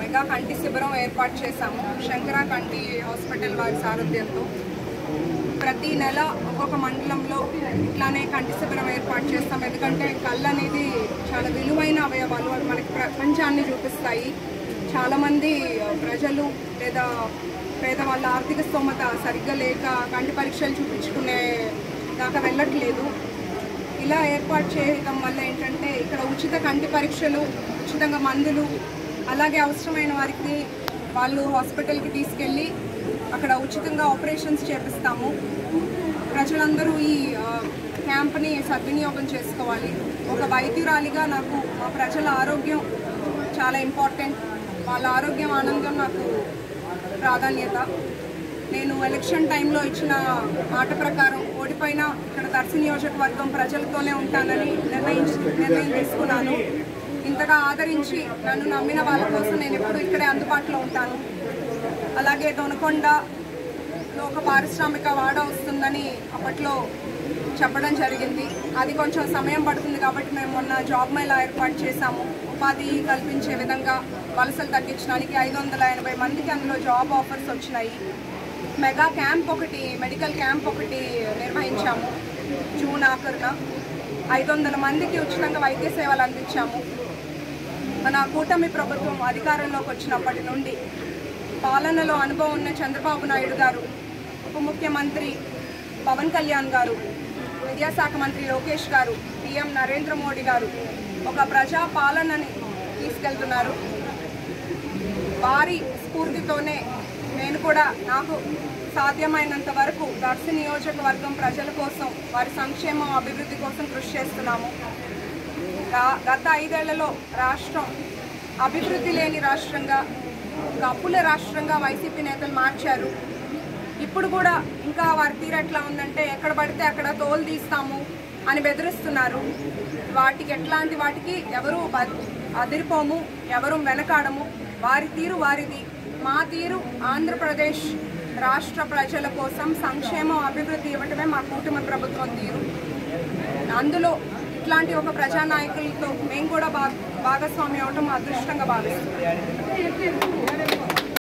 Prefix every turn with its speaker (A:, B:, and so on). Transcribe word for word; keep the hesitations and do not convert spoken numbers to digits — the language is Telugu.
A: మెగా కంటి శిబిరం ఏర్పాటు చేశాము శంకర కంటి హాస్పిటల్ వారి సారథ్యంతో. ప్రతి నెల ఒక్కొక్క మండలంలో ఇట్లానే కంటి శిబిరం ఏర్పాటు చేస్తాం. ఎందుకంటే కళ్ళు అనేది చాలా విలువైన అవయవాలు, అవి మనకి ప్రపంచాన్ని చూపిస్తాయి. చాలామంది ప్రజలు లేదా పేదవాళ్ళ ఆర్థిక స్తోమత సరిగ్గా లేక కంటి పరీక్షలు చూపించుకునే దాకా వెళ్ళట్లేదు. ఇలా ఏర్పాటు చేయడం వల్ల ఏంటంటే ఇక్కడ ఉచిత కంటి పరీక్షలు, ఉచితంగా మందులు, అలాగే అవసరమైన వారికి వాళ్ళు హాస్పిటల్కి తీసుకెళ్ళి అక్కడ ఉచితంగా ఆపరేషన్స్ చేపిస్తాము. ప్రజలందరూ ఈ క్యాంప్ని సద్వినియోగం చేసుకోవాలి. ఒక వైద్యురాలిగా నాకు మా ప్రజల ఆరోగ్యం చాలా ఇంపార్టెంట్. వాళ్ళ ఆరోగ్యం ఆనందం నాకు ప్రాధాన్యత. నేను ఎలక్షన్ టైంలో ఇచ్చిన మాట ప్రకారం ఓడిపోయిన ఇక్కడ దర్శి నియోజకవర్గం ప్రజలతోనే ఉంటానని నిర్ణయించి నిర్ణయం తీసుకున్నాను. ఇంతగా ఆదరించి నన్ను నమ్మిన వాళ్ళ కోసం నేను ఎప్పుడు ఇక్కడే అందుబాటులో ఉంటాను. అలాగే దొనకొండలో ఒక పారిశ్రామిక వాడ వస్తుందని అప్పట్లో చెప్పడం జరిగింది. అది కొంచెం సమయం పడుతుంది కాబట్టి మేము మొన్న జాబ్ మేళా ఏర్పాటు చేశాము. ఉపాధి కల్పించే విధంగా వలసలు తగ్గించడానికి ఐదు వందల ఎనభై మందికి అందులో జాబ్ ఆఫర్స్ వచ్చినాయి. మెగా క్యాంప్ ఒకటి, మెడికల్ క్యాంప్ ఒకటి నిర్వహించాము. జూన్ ఆఖరున ఐదు వందల మందికి ఉచితంగా వైద్య సేవలు అందించాము. మన కూటమి ప్రభుత్వం అధికారంలోకి వచ్చినప్పటి నుండి పాలనలో అనుభవం ఉన్న చంద్రబాబు నాయుడు గారు, ఉప ముఖ్యమంత్రి పవన్ కళ్యాణ్ గారు, విద్యాశాఖ మంత్రి లోకేష్ గారు, పీఎం నరేంద్ర మోడీ గారు ఒక ప్రజా పాలనని తీసుకెళ్తున్నారు. వారి స్ఫూర్తితోనే నేను కూడా నాకు సాధ్యమైనంత వరకు దర్శి నియోజకవర్గం ప్రజల కోసం, వారి సంక్షేమం, అభివృద్ధి కోసం కృషి చేస్తున్నాము. గత ఐదేళ్లలో రాష్ట్రం అభివృద్ధి లేని రాష్ట్రంగా, అప్పుల రాష్ట్రంగా వైసీపీ నేతలు మార్చారు. ఇప్పుడు కూడా ఇంకా వారి తీరు ఎట్లా ఉందంటే ఎక్కడ పడితే అక్కడ తోలు తీస్తాము అని బెదిరిస్తున్నారు. వాటికి ఎట్లాంటి వాటికి ఎవరు అదిరిపోము, ఎవరు వెనకాడము. వారి తీరు వారిది, మా తీరు ఆంధ్రప్రదేశ్ రాష్ట్ర ప్రజల కోసం సంక్షేమం, అభివృద్ధి ఇవ్వటమే మా కూటమి ప్రభుత్వం తీరు. అందులో ఇట్లాంటి ఒక ప్రజానాయకులతో మేము కూడా భాగస్వామి అవటం అదృష్టంగా భావిస్తున్నాం.